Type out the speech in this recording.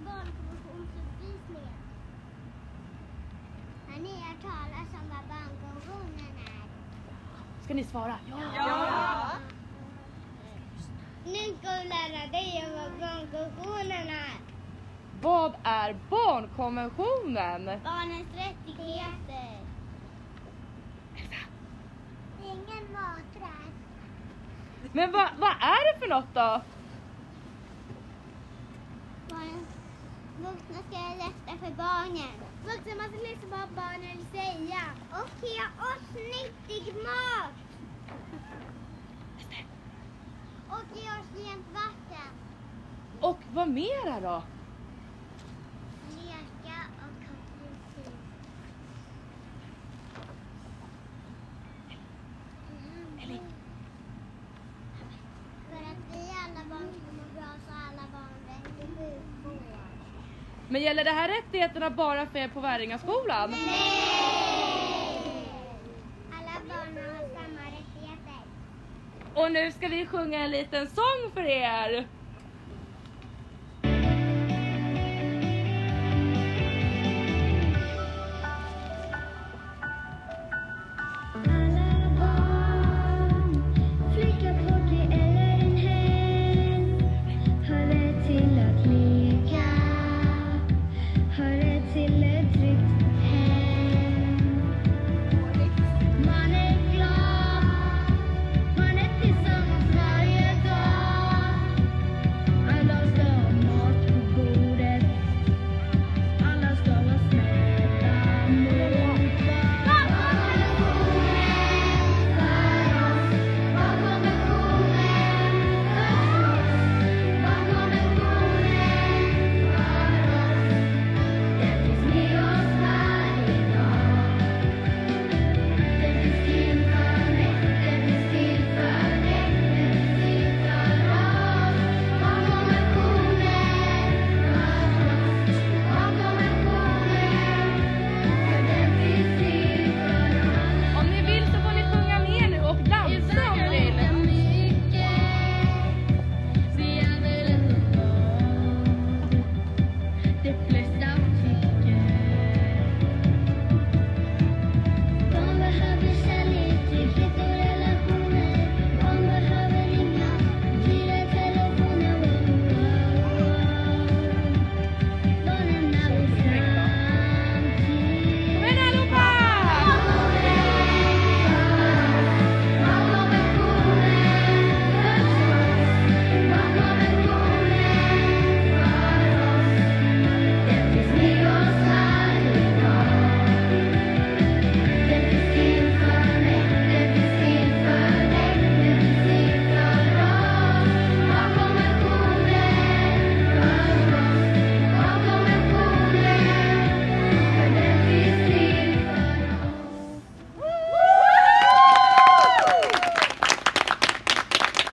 barnkonventionsuppvisningen. Har ni hört talas om vad barnkonventionen är? Ska ni svara? Ja. Nu ska vi lära dig om vad barnkonventionen är. Vad är barnkonventionen? Barnens rättigheter. Ingen maträtt. Men vad är det för något då? Vuxna ska lätta för barnen. Vuxna måste lyssna på vad barnen vill säga. Och ge oss nyttig mat. Och ge oss rent vatten. Och vad mera då? Leka och ha fritid. Elin. För att vi alla barn ska må bra så har alla barn rätt till sjukvård. Men gäller det här rättigheterna bara för er på Värringaskolan? Nej! Alla barn har samma rättigheter. Och nu ska vi sjunga en liten sång för er.